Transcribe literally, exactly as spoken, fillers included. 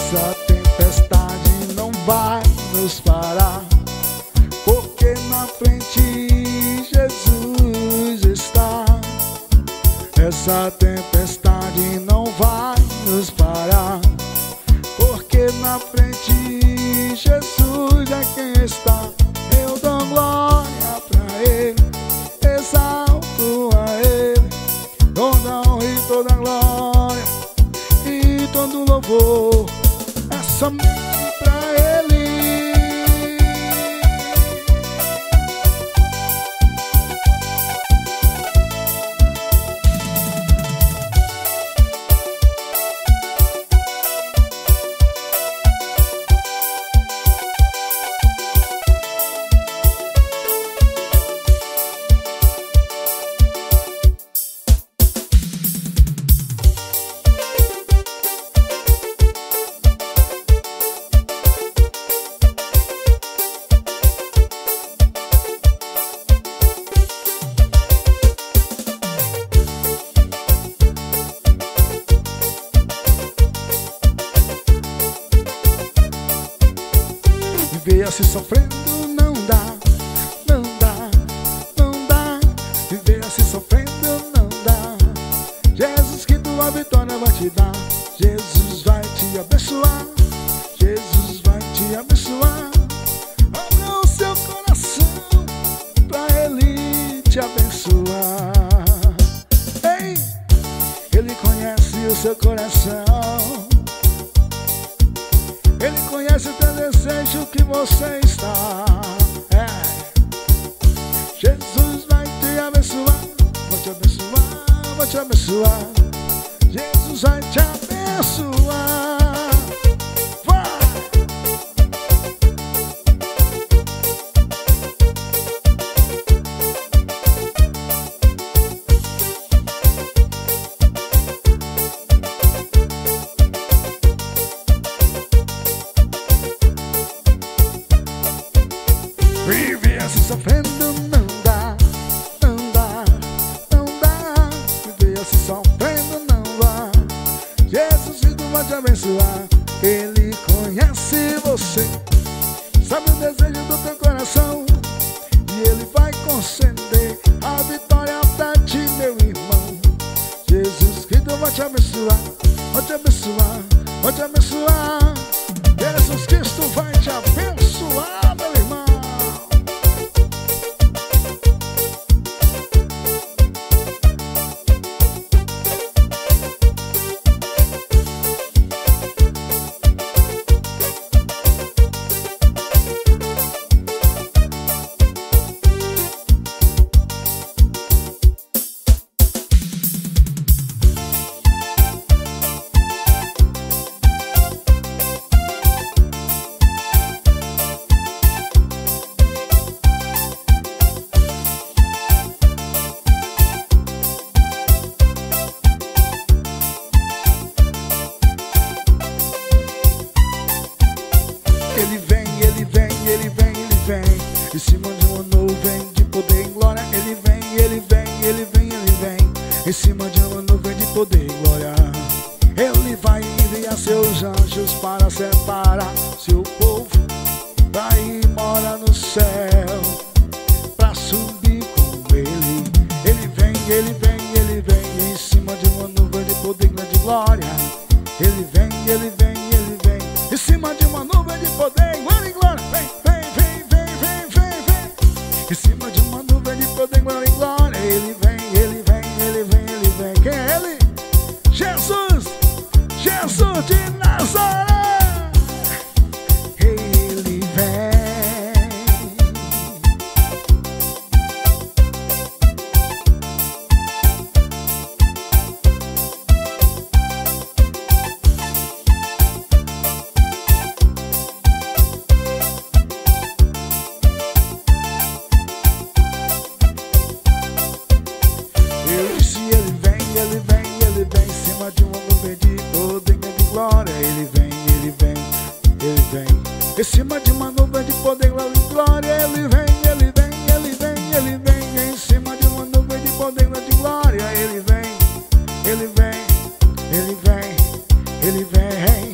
Essa tempestade não vai nos parar, porque na frente Jesus está. Essa tempestade não vai nos parar, porque na frente Jesus é quem está. Eu dou glória pra Ele, exalto a Ele, toda honra e toda glória e todo louvor é somente pra Ele. Viver assim sofrendo não dá, não dá, não dá. Viver assim sofrendo não dá. Jesus, que tua vitória vai te dar. Jesus vai te abençoar, Jesus vai te abençoar. Abra o seu coração pra Ele te abençoar. Ei, Ele conhece o seu coração, Ele conhece o teu desejo que você está. É. Jesus vai te abençoar, vai te abençoar, vai te abençoar. Jesus vai te abençoar. Vai! Viver assim sofrendo não dá, não dá, não dá. Viver assim sofrendo não dá. Jesus Cristo vai te abençoar. Ele conhece você, sabe o desejo do teu coração, e Ele vai conceder a vitória pra ti, meu irmão. Jesus Cristo vai te abençoar, vai te abençoar, vai te abençoar. Jesus Cristo vai te abençoar, meu irmão. Ele vem, ele vem, ele vem, ele vem em cima de uma nuvem de poder e glória. Ele vem, ele vem, ele vem, ele vem em cima de uma nuvem de poder e glória. Ele vai enviar seus anjos para separar seu povo, pra ir morar no céu, pra subir com Ele. Ele vem, ele vem, ele vem em cima de uma nuvem de poder e glória. Ele vem, ele vem, ele vem em cima de uma nuvem de poder, glória e glória. Vem, vem, vem, vem, vem, vem, vem em cima de uma nuvem de poder, glória e glória. Ele vem, ele vem, ele vem, ele vem. Quem é Ele? Jesus, Jesus de Nazaré. Ele vem. Eu disse, ele vem, ele vem, ele vem em cima de uma nuvem de poder e de glória. Ele vem, ele vem, ele vem em cima de uma nuvem de poder e glória. Ele vem, ele vem, ele vem, ele vem em cima de uma nuvem de poder e de glória. Ele vem, ele vem, ele vem, ele vem.